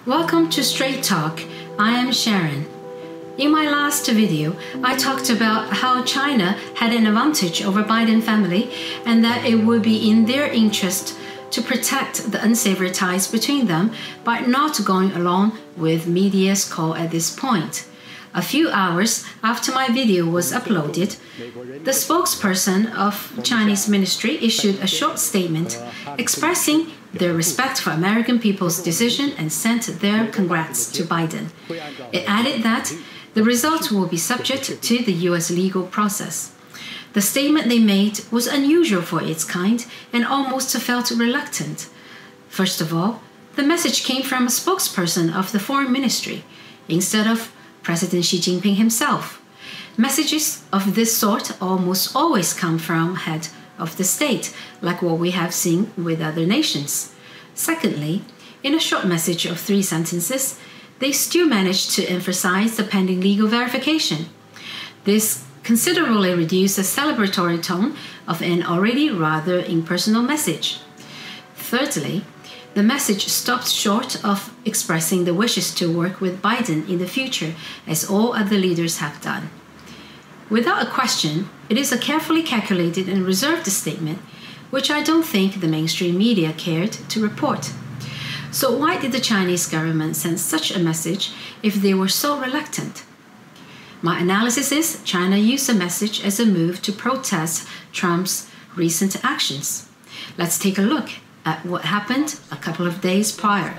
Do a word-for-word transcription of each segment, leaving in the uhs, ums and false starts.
Welcome to Straight Talk. I am Sharon. In my last video, I talked about how China had an advantage over Biden family and that it would be in their interest to protect the unsavory ties between them by not going along with media's call at this point. A few hours after my video was uploaded, the spokesperson of Chinese ministry issued a short statement expressing their respect for American people's decision and sent their congrats to Biden. It added that the result will be subject to the U S legal process. The statement they made was unusual for its kind and almost felt reluctant. First of all, the message came from a spokesperson of the foreign ministry instead of President Xi Jinping himself. Messages of this sort almost always come from head of the state, like what we have seen with other nations. Secondly, in a short message of three sentences, they still managed to emphasize the pending legal verification. This considerably reduced the celebratory tone of an already rather impersonal message. Thirdly, the message stopped short of expressing the wishes to work with Biden in the future, as all other leaders have done. Without a question, it is a carefully calculated and reserved statement, which I don't think the mainstream media cared to report. So why did the Chinese government send such a message if they were so reluctant? My analysis is China used the message as a move to protest Trump's recent actions. Let's take a look at what happened a couple of days prior.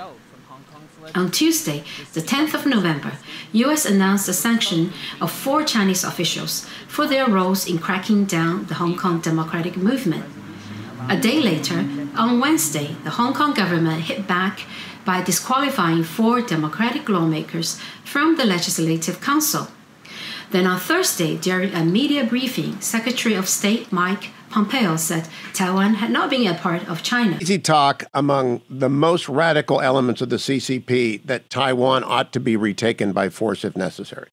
On Tuesday, the tenth of November, U S announced the sanction of four Chinese officials for their roles in cracking down the Hong Kong democratic movement. A day later, on Wednesday, the Hong Kong government hit back by disqualifying four Democratic lawmakers from the Legislative Council. Then on Thursday, during a media briefing, Secretary of State Mike Pompeo said Taiwan had not been a part of China. Easy talk among the most radical elements of the C C P that Taiwan ought to be retaken by force if necessary.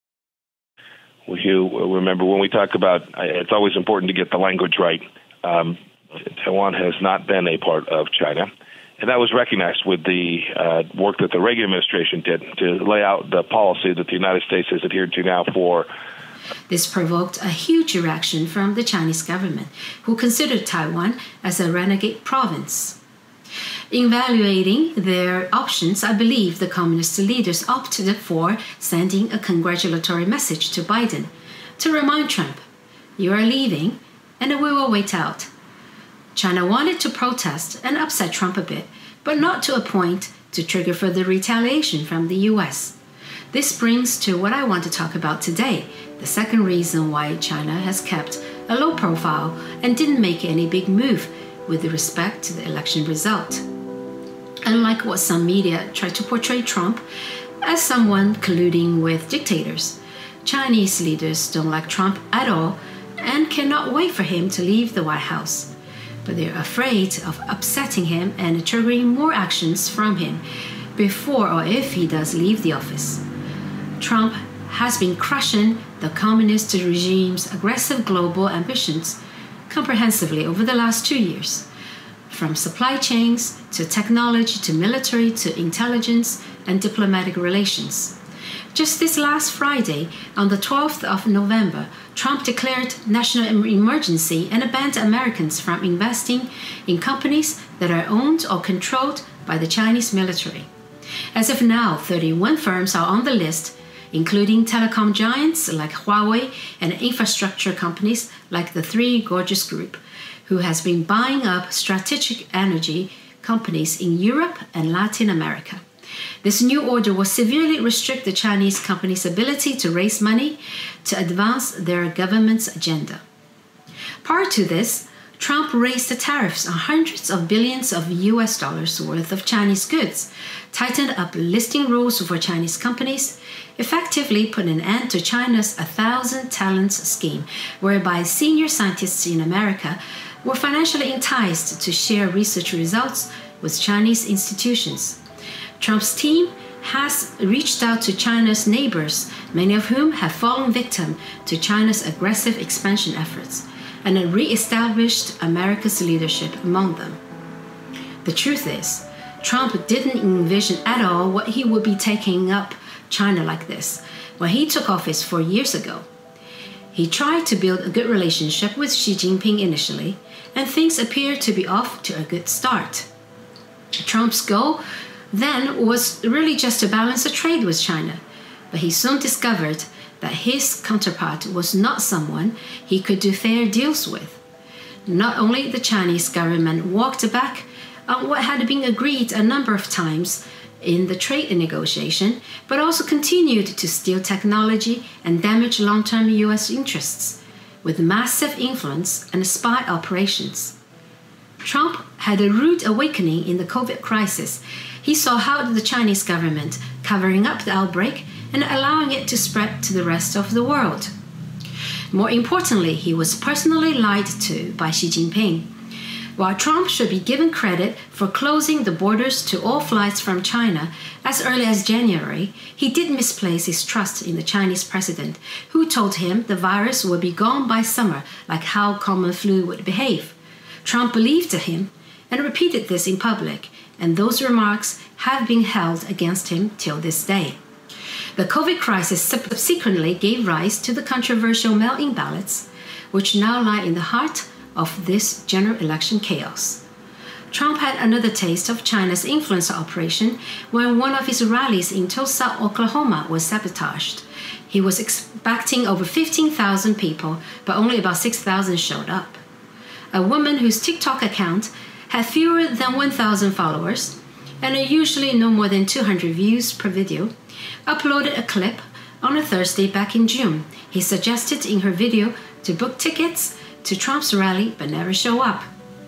Well, you remember when we talk about, it's always important to get the language right. Um, Taiwan has not been a part of China. And that was recognized with the uh, work that the Reagan administration did to lay out the policy that the United States has adhered to now for. This provoked a huge reaction from the Chinese government, who considered Taiwan as a renegade province. In evaluating their options, I believe the communist leaders opted for sending a congratulatory message to Biden to remind Trump, "You are leaving, and we will wait out." China wanted to protest and upset Trump a bit, but not to a point to trigger further retaliation from the U S. This brings to what I want to talk about today, the second reason why China has kept a low profile and didn't make any big move with respect to the election result. Unlike what some media try to portray Trump as someone colluding with dictators, Chinese leaders don't like Trump at all and cannot wait for him to leave the White House. But they're afraid of upsetting him and triggering more actions from him before or if he does leave the office. Trump has been crushing the communist regime's aggressive global ambitions comprehensively over the last two years, from supply chains to technology to military to intelligence and diplomatic relations. Just this last Friday, on the twelfth of November, Trump declared national emergency and banned Americans from investing in companies that are owned or controlled by the Chinese military. As of now, thirty-one firms are on the list, including telecom giants like Huawei and infrastructure companies like the Three Gorges Group, who has been buying up strategic energy companies in Europe and Latin America. This new order will severely restrict the Chinese companies' ability to raise money to advance their government's agenda. Prior to this, Trump raised the tariffs on hundreds of billions of U S dollars worth of Chinese goods, tightened up listing rules for Chinese companies, effectively put an end to China's A Thousand Talents scheme, whereby senior scientists in America were financially enticed to share research results with Chinese institutions. Trump's team has reached out to China's neighbors, many of whom have fallen victim to China's aggressive expansion efforts, and re-established America's leadership among them. The truth is, Trump didn't envision at all what he would be taking up China like this when he took office four years ago. He tried to build a good relationship with Xi Jinping initially, and things appeared to be off to a good start. Trump's goal then was really just to balance the trade with China, but he soon discovered that his counterpart was not someone he could do fair deals with. Not only the Chinese government walked back on what had been agreed a number of times in the trade negotiation, but also continued to steal technology and damage long-term U S interests with massive influence and spy operations. Trump had a rude awakening in the COVID crisis. He saw how the Chinese government covering up the outbreak and allowing it to spread to the rest of the world. More importantly, he was personally lied to by Xi Jinping. While Trump should be given credit for closing the borders to all flights from China as early as January, he did misplace his trust in the Chinese president, who told him the virus would be gone by summer, like how common flu would behave. Trump believed him and repeated this in public, and those remarks have been held against him till this day. The COVID crisis subsequently gave rise to the controversial mail-in ballots, which now lie in the heart of this general election chaos. Trump had another taste of China's influence operation when one of his rallies in Tulsa, Oklahoma was sabotaged. He was expecting over fifteen thousand people, but only about six thousand showed up. A woman whose TikTok account had fewer than one thousand followers and usually no more than two hundred views per video, uploaded a clip on a Thursday back in June. He suggested in her video to book tickets to Trump's rally but never show up.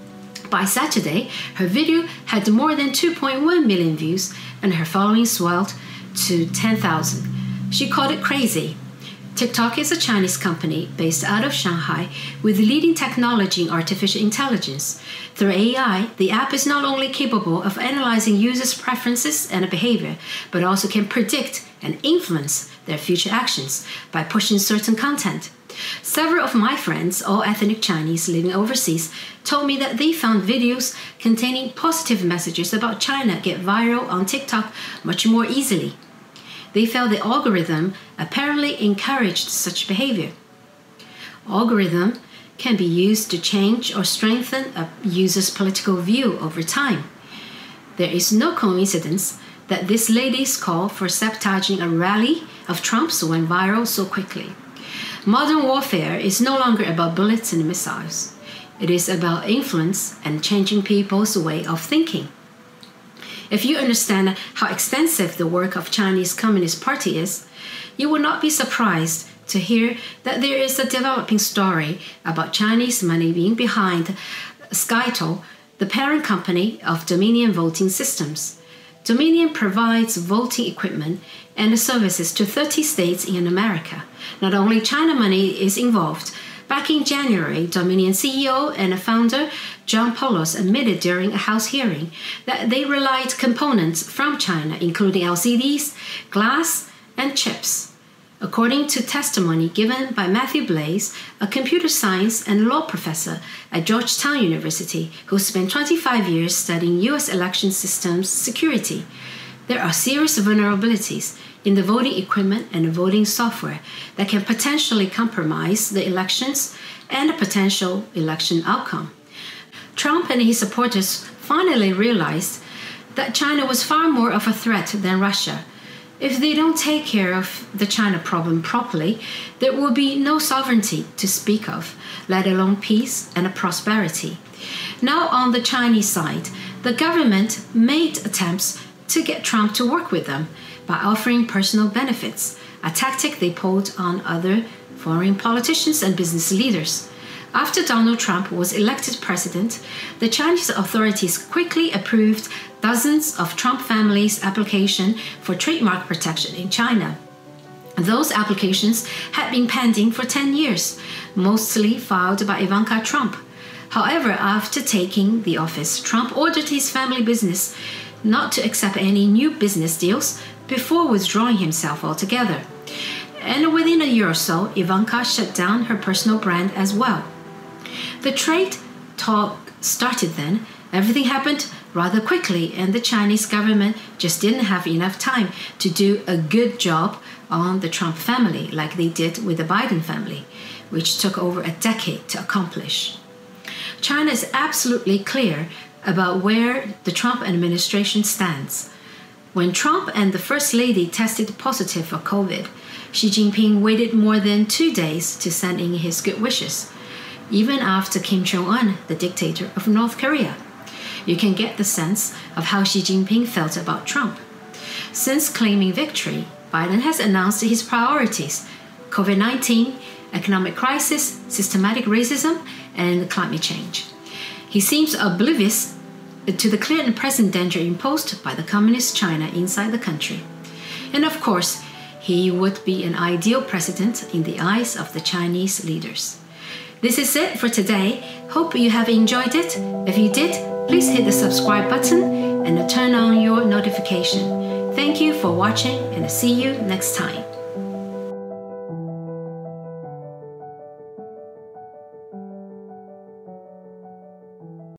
By Saturday, her video had more than two point one million views and her following swelled to ten thousand. She called it crazy. TikTok is a Chinese company based out of Shanghai with leading technology in artificial intelligence. Through A I, the app is not only capable of analyzing users' preferences and behavior, but also can predict and influence their future actions by pushing certain content. Several of my friends, all ethnic Chinese living overseas, told me that they found videos containing positive messages about China get viral on TikTok much more easily. They felt the algorithm apparently encouraged such behavior. Algorithm can be used to change or strengthen a user's political view over time. There is no coincidence that this lady's call for sabotaging a rally of Trump's went viral so quickly. Modern warfare is no longer about bullets and missiles. It is about influence and changing people's way of thinking. If you understand how extensive the work of Chinese Communist Party is, you will not be surprised to hear that there is a developing story about Chinese money being behind Skyto, the parent company of Dominion Voting Systems. Dominion provides voting equipment and services to thirty states in America. Not only China money is involved. Back in January, Dominion C E O and founder John Poulos admitted during a House hearing that they relied components from China, including L C Ds, glass, and chips. According to testimony given by Matthew Blaze, a computer science and law professor at Georgetown University who spent twenty-five years studying U S election systems security, there are serious vulnerabilities in the voting equipment and voting software that can potentially compromise the elections and a potential election outcome. Trump and his supporters finally realized that China was far more of a threat than Russia. If they don't take care of the China problem properly, there will be no sovereignty to speak of, let alone peace and prosperity. Now on the Chinese side, the government made attempts to get Trump to work with them by offering personal benefits, a tactic they pulled on other foreign politicians and business leaders. After Donald Trump was elected president, the Chinese authorities quickly approved dozens of Trump family's applications for trademark protection in China. Those applications had been pending for ten years, mostly filed by Ivanka Trump. However, after taking the office, Trump ordered his family business not to accept any new business deals before withdrawing himself altogether. And within a year or so, Ivanka shut down her personal brand as well. The trade talk started then. Everything happened rather quickly, and the Chinese government just didn't have enough time to do a good job on the Trump family like they did with the Biden family, which took over a decade to accomplish. China is absolutely clear about where the Trump administration stands. When Trump and the First Lady tested positive for COVID, Xi Jinping waited more than two days to send in his good wishes, even after Kim Jong-un, the dictator of North Korea. You can get the sense of how Xi Jinping felt about Trump. Since claiming victory, Biden has announced his priorities: COVID nineteen, economic crisis, systematic racism, and climate change. He seems oblivious to the clear and present danger imposed by the Communist China inside the country. And of course, he would be an ideal president in the eyes of the Chinese leaders. This is it for today. Hope you have enjoyed it. If you did, please hit the subscribe button and turn on your notification. Thank you for watching, and see you next time.